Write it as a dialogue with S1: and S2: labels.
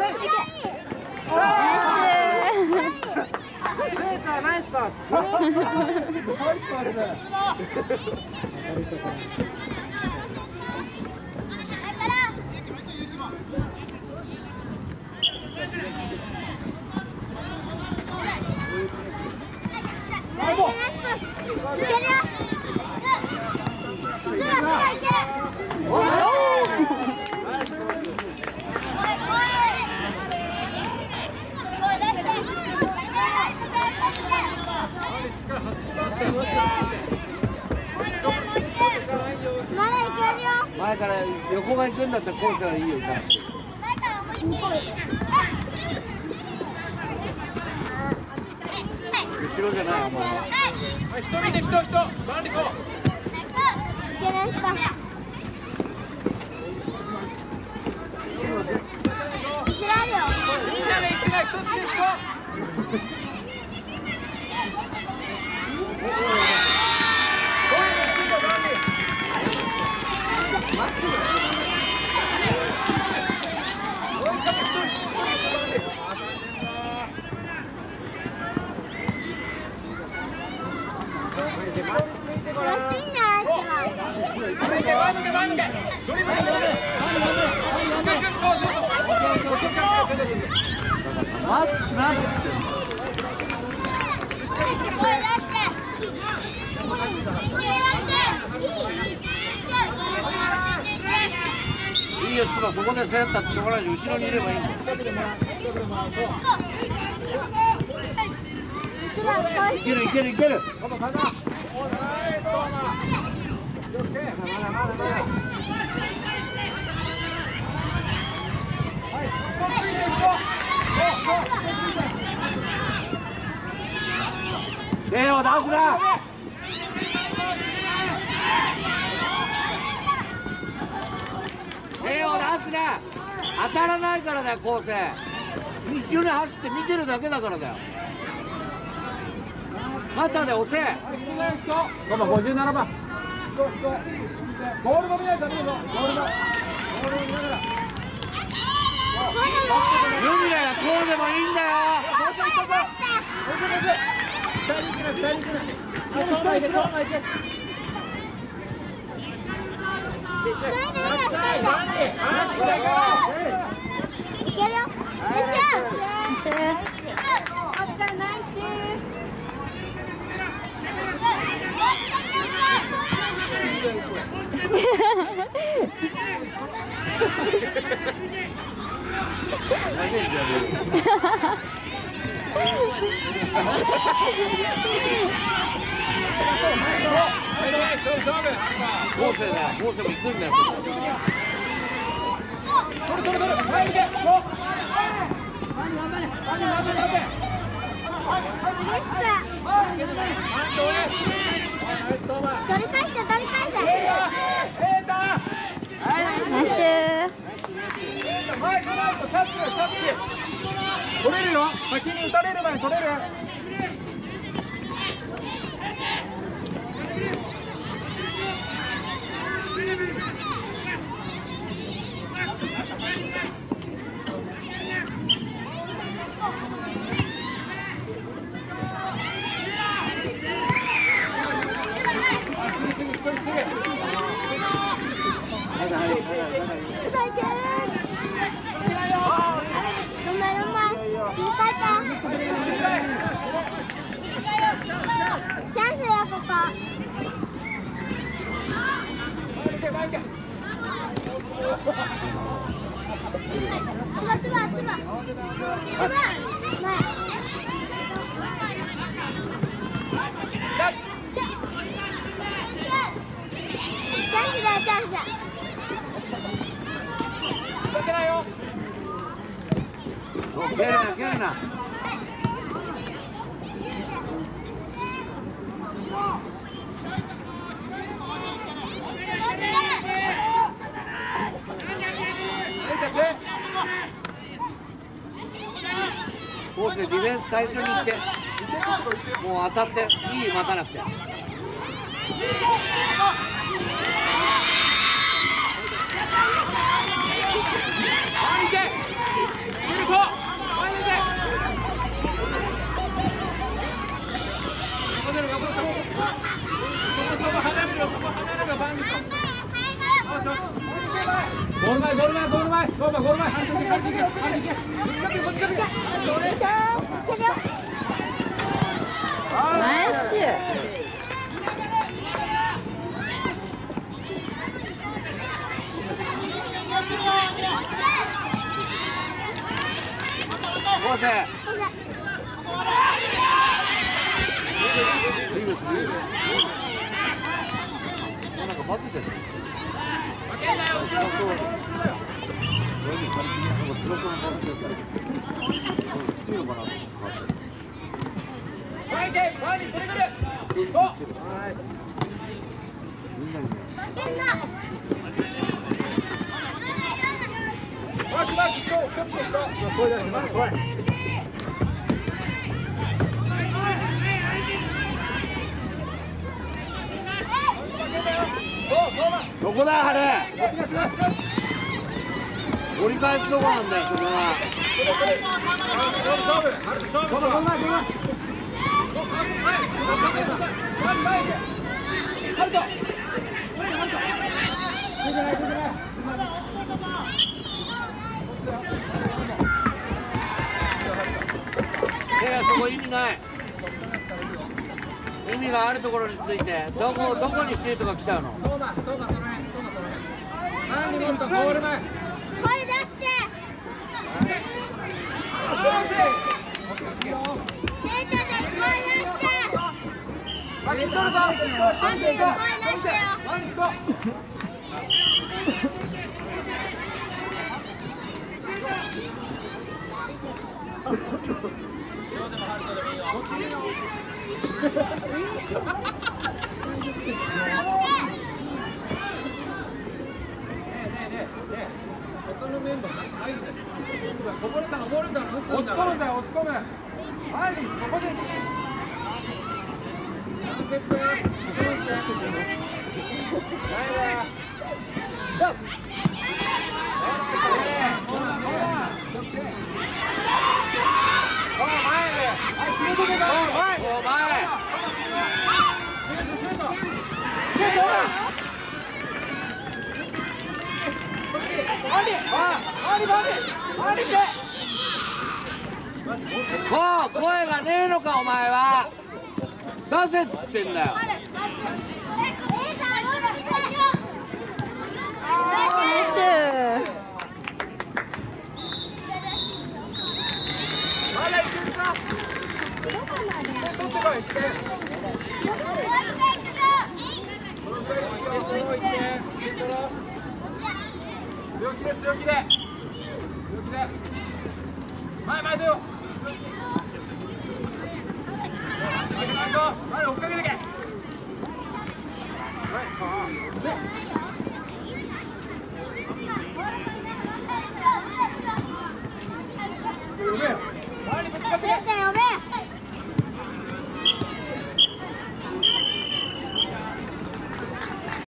S1: セーターナイスパス。前から横が行くんだったらコースはいいよ。後ろじゃないお前は。人見て人万里そう。みんなで行くな一つで人。いいよ、つばそこで競ったってしょうがないし、後ろにいればいいんだよ。いけるいけるいける。手を出すな。手を出すな。当たらないからだよ、昴生。一緒に走って見てるだけだからだよ。肩で押せ。ママ57番。ボールも見ないとダメだぞ。ボールも見ながら。海だよ、こうでもいいんだよ。昴生だよ、昴生も行くんだよ。取れるよ、先に打たれる前に取れる。昴生ディフェンス最初に行って、もう当たっていい、待たなくて。 ゴール前ゴール前ゴール前ゴール前ゴール前張り切け張り切け張り切けぶつかって
S2: ナイスシュー
S3: 昴生なんか待ってたよ。どこだハレ折り返すとこなんだよそこはいやそこ意味ない意味があるところについてどこにシュートが来ちゃうの
S4: 声出して生徒で声出してマジで声出してよ
S1: 押し込むんだよ押し込むはいそこで
S3: もう声がねえのかお前は出せっつってんだよ
S2: ナイスシュー
S1: 強気で強気で前出よう前追っかけてけ